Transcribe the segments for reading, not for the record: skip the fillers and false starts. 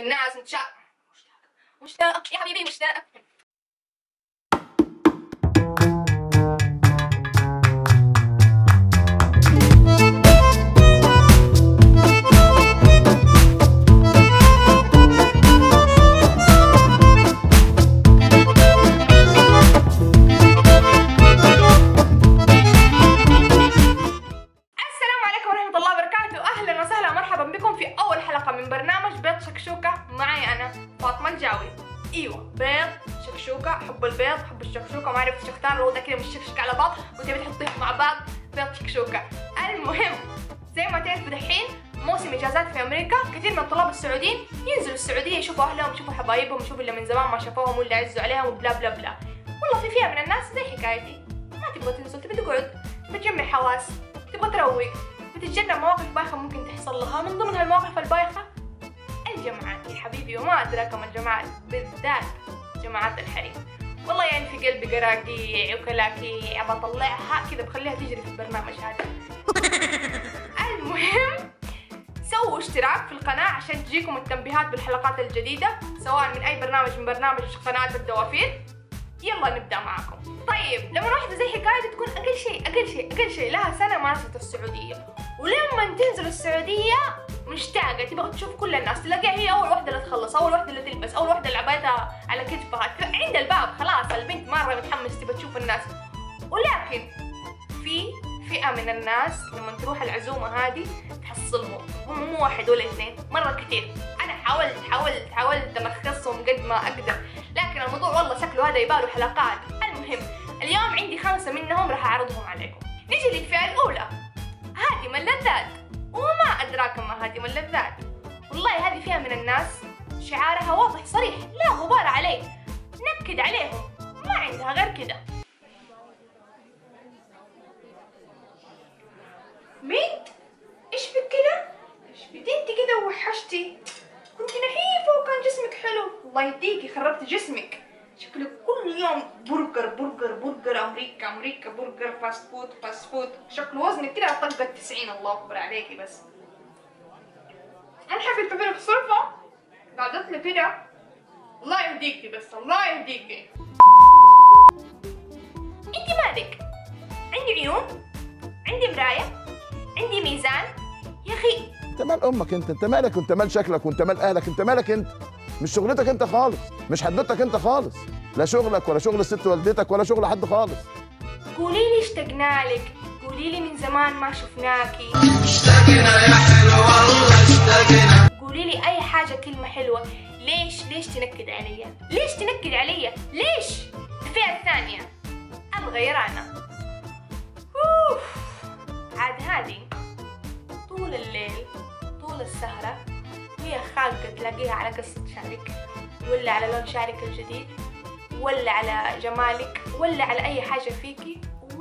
الناس مشتاقة يا حبيبي مشتاقة. من برنامج بيض شكشوكة معي أنا فاطمة الجاوي. أيوة بيض شكشوكة، حب البيض حب الشكشوكة، ما عرفتش أختار الوضع كده مش شكشك على بعض وتبي تحطيهم مع بعض بيض شكشوكة. المهم زي ما تعرفوا دحين موسم إجازات في أمريكا، كثير من الطلاب السعوديين ينزلوا السعودية يشوفوا أهلهم يشوفوا حبايبهم يشوفوا اللي من زمان ما شافوهم واللي عزوا عليهم وبلا بلا بلا. والله في فئة من الناس زي حكايتي ما تبغى تنزل، تبي تقعد بتجمع حواس، تبغى تروق، بتتجنب مواقف بايخة ممكن تحصل لها. من ضمن هالمواقف البايخة الجامعات يا حبيبي، وما أدراك ما الجامعات، بالذات جامعات الحريم. والله يعني في قلبي قراقيع وكلاكيع بطلعها كذا بخليها تجري في البرنامج هذا. المهم سووا اشتراك في القناة عشان تجيكم التنبيهات بالحلقات الجديدة سواء من أي برنامج من برنامج قناة الدوافير. يلا نبدأ معكم. طيب لما واحدة زي حكاية تكون أقل شيء لها سنة مارست السعودية، ولما تنزل السعودية مشتاقة تبغى تشوف كل الناس، تلاقيها هي أول واحدة اللي تخلص، أول واحدة اللي تلبس، أول واحدة اللي عبايتها على كتفها عند الباب. خلاص البنت مرة متحمسة تبغى تشوف الناس. ولكن في فئة من الناس لما تروح العزومة هذه تحصلهم هم مو واحد ولا اثنين، مرة كثير. أنا حاولت ألخصهم قد ما أقدر، لكن الموضوع والله شكله هذا يباله حلقات. المهم اليوم عندي 5 منهم راح أعرضهم عليكم. نيجي للفئة الأولى، هادم اللذات. وما أدراك ما هادم اللذات، والله هذه فئة من الناس شعارها واضح صريح لا غبار عليه، نكد عليهم ما عندها غير كده. بنت ايش بك كده؟ ايش بديتي كده ووحشتي؟ كنت نحيفة وكان جسمك حلو. الله يهديكي خربتي جسمك، شكلك كل يوم برجر امريكا برجر فاست فود. شكل وزنك كده طقت 90. الله اكبر عليكي. بس انا حابة تفكري في صرفة قعدت لي كده. الله يهديكي بس الله يهديكي. انت مالك؟ عندي عيون، عندي مراية، عندي ميزان يا اخي. انت مال امك انت مالك، انت مال شكلك وانت مال اهلك، انت مالك انت؟ مش شغلتك انت خالص، مش حدوتك انت خالص، لا شغلك ولا شغل الست والدتك ولا شغل حد خالص. قولي لي اشتقنا لك، قولي لي من زمان ما شفناكي، اشتقنا يا حلو والله اشتقنا. قولي لي اي حاجه كلمه حلوه. ليش تنكد عليا؟ ليش؟ الفئه الثانيه الغيرانه. عاد هذه طول الليل طول السهره هي خالقه تلاقيها على قصه شعرك ولا على لون شعرك الجديد ولا على جمالك ولا على اي حاجه فيكي،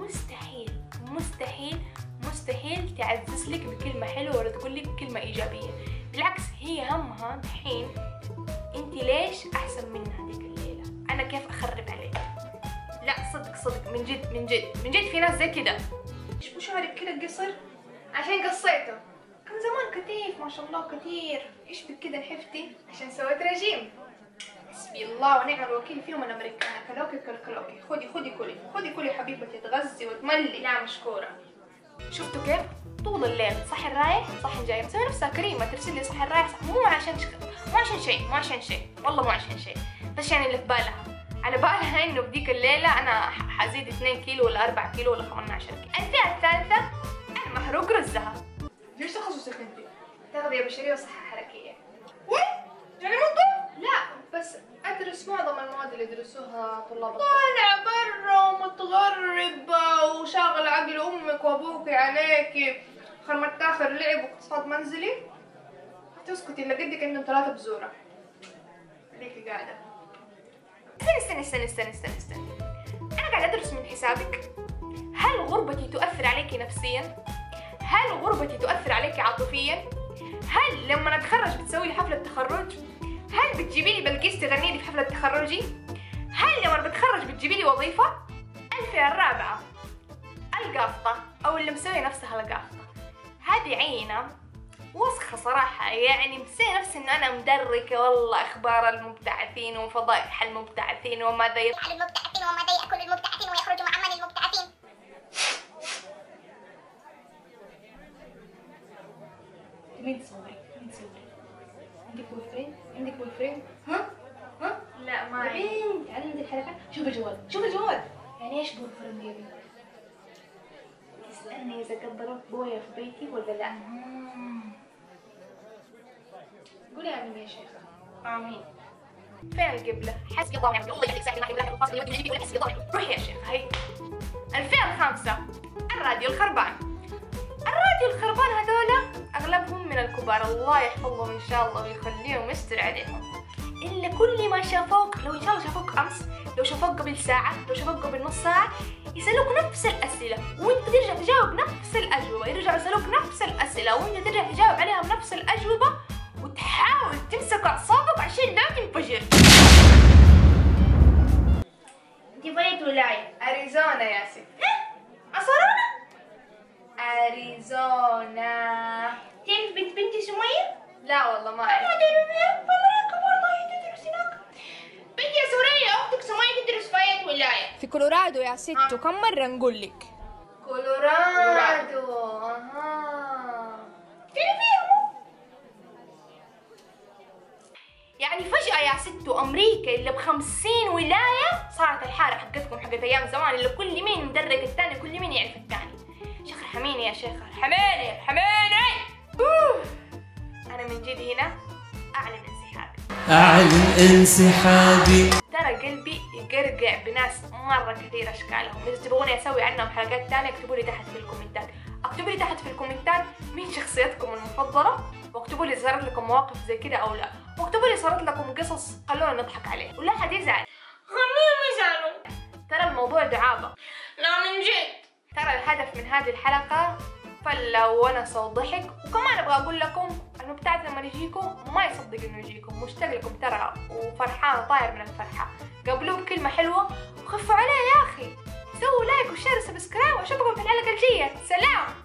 ومستحيل تعزز لك بكلمه حلوه ولا تقول لك كلمه ايجابيه. بالعكس هي همها دحين انت ليش احسن منها هذيك الليله، انا كيف اخرب عليك. لا صدق من جد في ناس زي كده. ايش شعرك كده قصر؟ عشان قصيته. كان زمان كثيف ما شاء الله كثير. ايش بك كده نحفتي؟ عشان سويت رجيم. حسبي الله ونعم الوكيل فيهم الامريكان. كلوكي خدي كلي حبيبتي تغذي وتملي. لا مشكوره. شفتوا كيف؟ طول الليل صحن رايح صحن جاي، مسوي نفسها كريمه ترسل لي صحن رايح مو عشان شيء والله مو عشان شيء، بس يعني اللي في بالها على بالها انه بديك الليله انا حزيد 2 كيلو ولا 4 كيلو ولا 18 كيلو. الفئه الثالثه المحروق رزها. ايش تخصصك انت؟ تغذيه بشريه وصحه حركيه. يعني مو لا بس ادرس معظم المواد اللي يدرسوها طلاب. طالع برا ومتغربه وشاغل عقل امك وابوك عليكي، خرمت تاخر لعب واقتصاد منزلي. تسكتي الا قدك عندهم 3 بزوره. خليكي قاعده. استني. انا قاعده ادرس من حسابك. هل غربتي تؤثر عليكي نفسيا؟ هل غربتي تؤثر عليكي عاطفيا؟ هل لما اتخرج بتسوي لي حفله تخرج؟ هل بتجيبي لي بلقيس تغني لي في حفله تخرجي؟ هل لما بتخرج بتجيبي لي وظيفه؟ الفئه الرابعه القافطه او اللي مسوي نفسها القافطه. هذه عينه وسخة صراحة، يعني مسوي نفسي إنه أنا مدركة والله أخبار المبتعثين وفضائح المبتعثين وماذا يفعل المبتعثين وماذا يأكل المبتعثين ويخرج مع من المبتعثين. مين تصوري؟ مين تصوري؟ عندك بوي فريند؟ عندك بوي فريند؟ ها؟ ها؟ لا ما عندي. بنت تعالي عندي الحلقة، شوف الجوال، شوف الجوال. يعني ايش بوي فريند يا بنت؟ تسألني إذا قدرت بويا في بيتي ولا لا؟ قولي آمين يا شيخة. آمين. فين القبلة؟ حسبي الله ونعم الوكيل، الله يخليك ساعدني معي بالله الفاصل يودي حسبي الله. روحي يا شيخة هي. 2005 الراديو الخربان. الراديو الخربان هذولا أغلبهم من الكبار، الله يحفظهم إن شاء الله ويخليهم ويستر عليهم. إلا كل ما شافوك، لو إن شاء الله شافوك أمس، لو شافوك قبل ساعة، لو شافوك قبل نص ساعة، يسألوك نفس الأسئلة وأنت ترجع تجاوب نفس الأجوبة، يرجعوا يسألوك نفس الأسئلة وأنت ترجع تجاوب عليها بنفس الأجوبة، وتحاول تمسك أعصابك عشان لا تنفجر. أنت في أي ولاية؟ أريزونا يا ستي. أصرونا؟ أريزونا. تعرف بنتي سمية؟ لا والله ما أعرف. في أمريكا والله تدرس هناك. بنتي يا سورية أختك سمية تدرس في أي ولاية؟ في كولورادو يا ستو. كم مرة نقول لك؟ كولورادو. أها. تعرفيها؟ يعني فجأة يا ستو أمريكا اللي ب50 ولاية صارت الحارة حقتكم حقت أيام زمان اللي كل مين مدرك الثاني، كل مين يعرف الثاني. شيخ ارحميني يا شيخ، ارحميني ارحميني. أنا من جد هنا أعلن انسحابي. أعلن انسحابي. ترى قلبي يقرقع بناس مرة كثير أشكالهم، إذا تبغوني أسوي عنهم حلقات ثانية اكتبوا لي تحت في الكومنتات، اكتبوا لي تحت في الكومنتات مين شخصيتكم المفضلة، واكتبوا لي صارت لكم مواقف زي كده أو لا، واكتبوا لي صارت لكم قصص خلونا نضحك عليه ولا حد يزعل، خليهم يزعلوا. ترى الموضوع دعابة، لا من جد. ترى الهدف من هذه الحلقة فلة وونس وضحك، وكمان أبغى أقول لكم المبتعث لما يجيكم ما يصدق إنه يجيكم، مشتاق لكم ترى وفرحان طاير من الفرحة، قابلوه بكلمة حلوة وخفوا عليه يا أخي، سووا لايك وشير وسبسكرايب وأشوفكم في الحلقة الجاية، سلام.